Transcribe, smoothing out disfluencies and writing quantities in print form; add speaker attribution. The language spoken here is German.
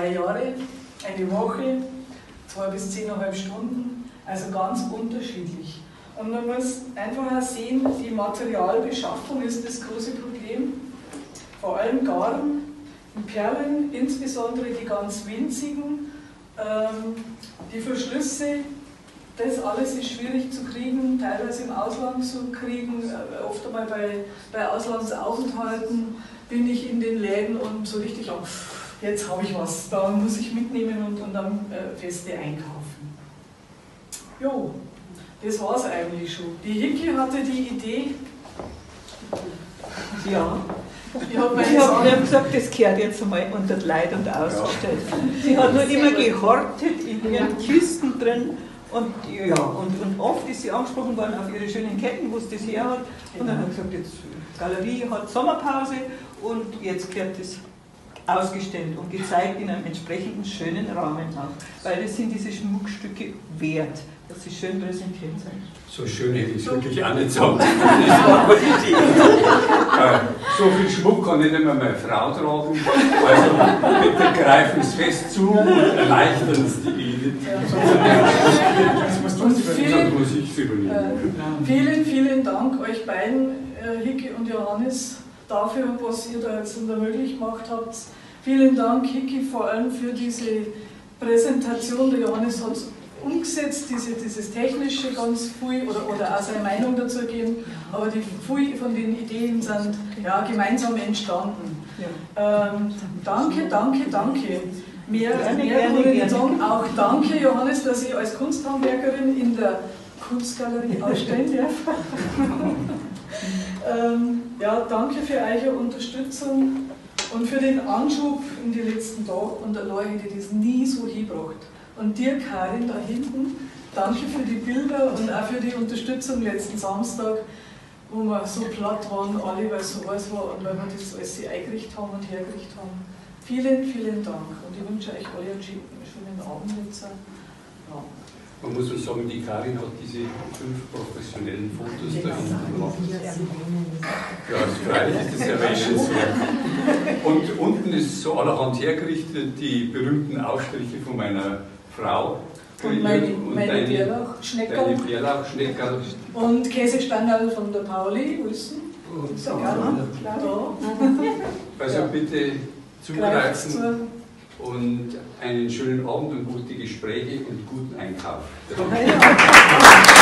Speaker 1: 2 Jahre, eine Woche, 2 bis 10,5 Stunden, also ganz unterschiedlich. Und man muss einfach auch sehen, die Materialbeschaffung ist das große Problem. Vor allem Garn, Perlen, insbesondere die ganz winzigen, die Verschlüsse, das alles ist schwierig zu kriegen, teilweise im Ausland zu kriegen. Oft einmal bei Auslandsaufenthalten bin ich in den Läden und so richtig, oh, jetzt habe ich was, da muss ich mitnehmen und dann feste einkaufen. Jo, das war es eigentlich schon. Die Hicki hatte die Idee. Ja. Ich habe gesagt, das gehört jetzt einmal unter die Leute und ausgestellt. Sie hat nur immer gehortet in ihren Kisten drin und, ja, und oft ist sie angesprochen worden auf ihre schönen Ketten, wo es das her hat. Und dann hat sie gesagt, jetzt Galerie hat Sommerpause und jetzt gehört das ausgestellt und gezeigt in einem entsprechenden schönen Rahmen auch. Weil das sind diese Schmuckstücke wert, dass sie schön präsentiert sind.
Speaker 2: So schön hätte ich es wirklich auch nicht sagen. Das war aber die Idee. So viel Schmuck kann nicht immer meine Frau tragen. Also bitte greifen es fest zu und erleichtern es die Idee.
Speaker 1: Vielen, vielen Dank euch beiden, Hicki und Johannes, dafür, was ihr da jetzt möglich gemacht habt. Vielen Dank, Hicki, vor allem für diese Präsentation. Der Johannes hat umgesetzt, dieses Technische ganz viel oder auch seine Meinung dazu gegeben, aber die viel von den Ideen sind ja, gemeinsam entstanden. Danke, danke, danke. Mehr würde ich sagen. Auch danke, Johannes, dass ich als Kunsthandwerkerin in der Kunstgalerie ausstellen darf. Ja, danke für eure Unterstützung und für den Anschub in die letzten Tage und der Leute, die das nie so hingebracht. Und dir, Karin, da hinten, danke für die Bilder und auch für die Unterstützung letzten Samstag, wo wir so platt waren, alle, weil es so heiß war und weil wir das alles eingerichtet haben und hergerichtet haben. Vielen, vielen Dank und ich wünsche euch alle einen schönen Abend jetzt. Ja.
Speaker 2: Man muss uns sagen, die Karin hat diese 5 professionellen Fotos da hinten gemacht. Ja, freilich ist das erwähnenswert. Und unten ist so allerhand hergerichtet, die berühmten Ausstriche von meiner Frau.
Speaker 1: Und meine Bärlauchschneckerl. Und Käsestangerl von der Pauli, Wilson. So gerne.
Speaker 2: Also bitte zugreifen und einen schönen Abend und gute Gespräche und guten Einkauf.